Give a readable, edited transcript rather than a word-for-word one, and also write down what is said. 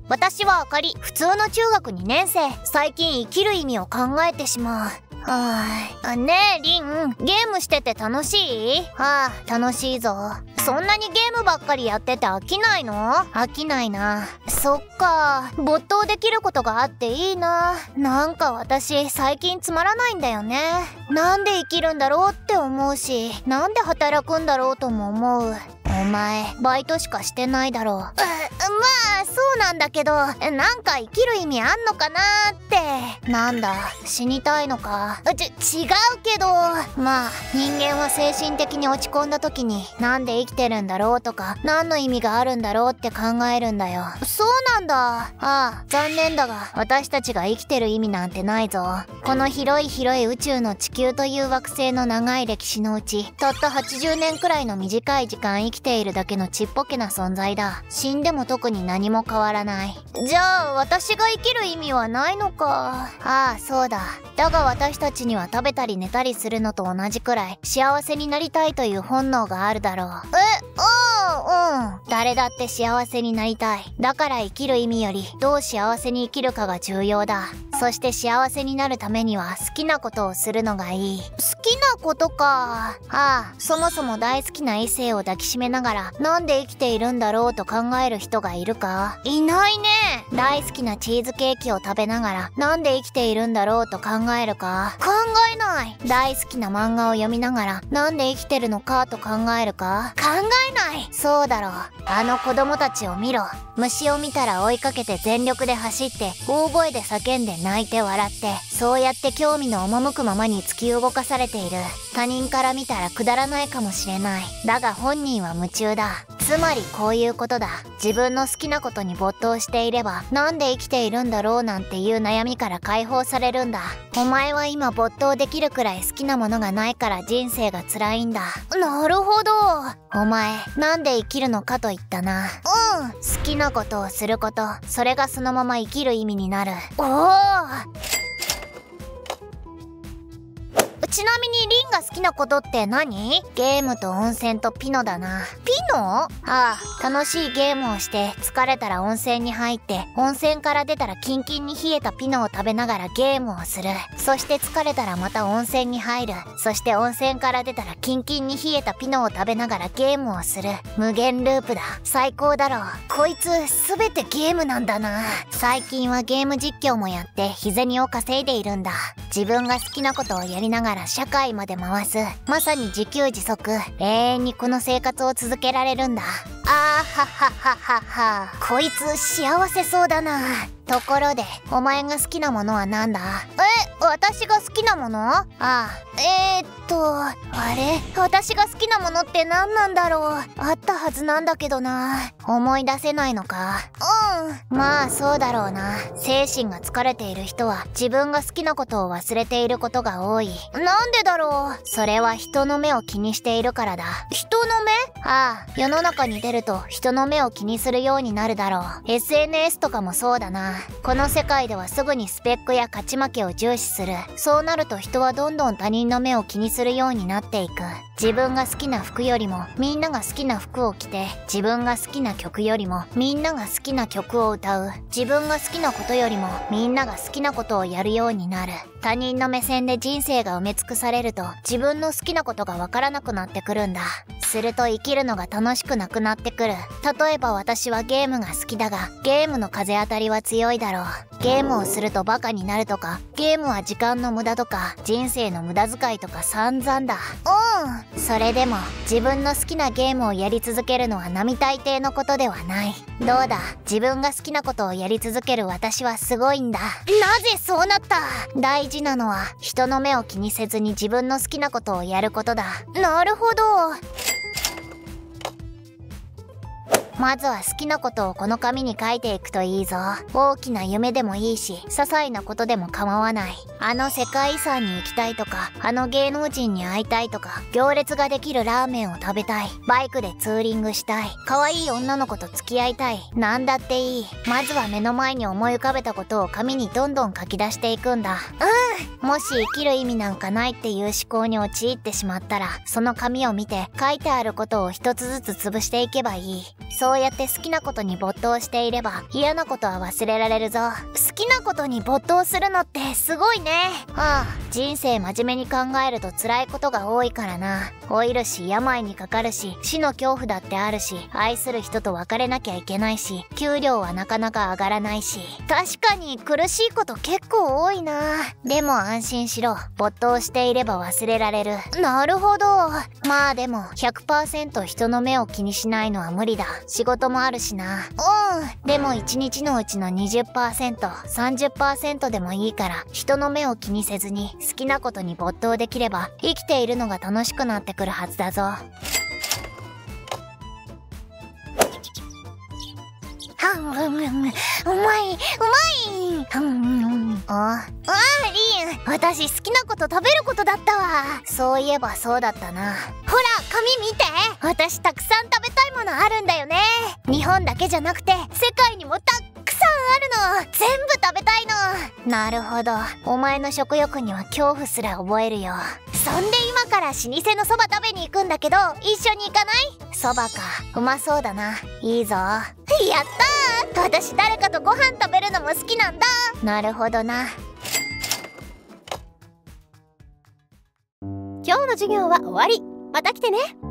私はあかり、普通の中学2年生。最近生きる意味を考えてしまう。ねえ、リン、ゲームしてて楽しい？楽しいぞ。そんなにゲームばっかりやってて飽きないの？飽きないな。そっか、没頭できることがあっていいな。なんか私、最近つまらないんだよね。なんで生きるんだろうって思うし、なんで働くんだろうとも思う。お前、バイトしかしてないだろう。まあ、そうなんだけど、なんか生きる意味あんのかなーって。なんだ、死にたいのか。違うけど。まあ、人間は精神的に落ち込んだ時に、なんで生きてるんだろうとか、何の意味があるんだろうって考えるんだよ。そうなんだ。残念だが、私たちが生きてる意味なんてないぞ。この広い広い宇宙の地球という惑星の長い歴史のうち、たった80年くらいの短い時間生きているだけのちっぽけな存在だ。死んでも特に何も変わらない。じゃあ私が生きる意味はないのか。そうだ。だが私たちには食べたり寝たりするのと同じくらい幸せになりたいという本能があるだろう。誰だって幸せになりたい。だから生きる意味よりどう幸せに生きるかが重要だ。そして幸せになるためには好きなことをするのがいい。好きなことか。そもそも大好きな異性を抱きしめながらなんで生きているんだろうと考える人がいるか？いないね。大好きなチーズケーキを食べながらなんで生きているんだろうと考えるか？考えない。大好きな漫画を読みながらなんで生きてるのかと考えるか？考えない。そうだろう。あの子供たちを見ろ。虫を見たら追いかけて全力で走って大声で叫んで泣いて笑って、そうやって興味の赴くままに突き動かされている。他人から見たらくだらないかもしれない。だが本人は夢中だ。つまりこういうことだ。自分の好きなことに没頭していればなんで生きているんだろうなんていう悩みから解放されるんだ。お前は今没頭できるくらい好きなものがないから人生が辛いんだ。なるほど。お前、なんで生きるのかと言ったな。好きなことをすること、それがそのまま生きる意味になる。ちなみにリンが好きなことって何？ゲームと温泉とピノだな。ピノ？楽しいゲームをして疲れたら温泉に入って、温泉から出たらキンキンに冷えたピノを食べながらゲームをする。そして疲れたらまた温泉に入る。そして温泉から出たらキンキンに冷えたピノを食べながらゲームをする。無限ループだ。最高だろ。こいつ全てゲームなんだな。最近はゲーム実況もやって日銭を稼いでいるんだ。自分が好きなことをやりながら社会まで回す。まさに自給自足。永遠にこの生活を続けられるんだ。こいつ幸せそうだな。ところで、お前が好きなものはなんだ？私が好きなもの？あれ？私が好きなものって何なんだろう？あったはずなんだけどな。思い出せないのか？まあそうだろうな。精神が疲れている人は自分が好きなことを忘れていることが多い。なんでだろう？それは人の目を気にしているからだ。人の目？世の中に出ると人の目を気にするようになるだろう。SNS とかもそうだな。この世界ではすぐにスペックや勝ち負けを重視する。そうなると人はどんどん他人の目を気にするようになっていく。自分が好きな服よりもみんなが好きな服を着て、自分が好きな曲よりもみんなが好きな曲を歌う。自分が好きなことよりもみんなが好きなことをやるようになる。他人の目線で人生が埋め尽くされると自分の好きなことがわからなくなってくるんだ。すると生きるのが楽しくなくなってくる。例えば私はゲームが好きだが、ゲームの風当たりは強いだろう。ゲームをするとバカになるとか、ゲームは時間の無駄とか、人生の無駄遣いとか散々だ。それでも自分の好きなゲームをやり続けるのは並大抵のことではない。どうだ、自分が好きなことをやり続ける私はすごいんだ。なぜそうなった？大事なのは人の目を気にせずに自分の好きなことをやることだ。なるほど。まずは好きなことをこの紙に書いていくといいぞ。大きな夢でもいいし、些細なことでも構わない。あの世界遺産に行きたいとか、あの芸能人に会いたいとか、行列ができるラーメンを食べたい、バイクでツーリングしたい、可愛い女の子と付き合いたい、なんだっていい。まずは目の前に思い浮かべたことを紙にどんどん書き出していくんだ。 もし生きる意味なんかないっていう思考に陥ってしまったら、その紙を見て書いてあることを一つずつ潰していけばいい。そうやって好きなことに没頭していれば嫌なことは忘れられるぞ。好きなことに没頭するのってすごいね。人生真面目に考えると辛いことが多いからな。老いるし、病にかかるし、死の恐怖だってあるし、愛する人と別れなきゃいけないし、給料はなかなか上がらないし。確かに苦しいこと結構多いな。でも安心しろ。没頭していれば忘れられる。なるほど。まあでも 100% 人の目を気にしないのは無理だ。仕事もあるしな。でも1日のうちの 20%、30% でもいいから人の目を気にせずに好きなことに没頭できれば生きているのが楽しくなってくるはずだぞ。うまい、うまい。リン、私好きなこと食べることだったわ。そういえばそうだったな。ほら、紙見て。私たくさん食べたいものあるんだよね。日本だけじゃなくて世界にもたくさんあるの。全部食べたいの。なるほど。お前の食欲には恐怖すら覚えるよ。そんで今から老舗のそば食べに行くんだけど、一緒に行かない？そばか。うまそうだな。いいぞ。やったー！私誰かとご飯食べるのも好きなんだ。なるほどな。 今日の授業は終わり。また来てね。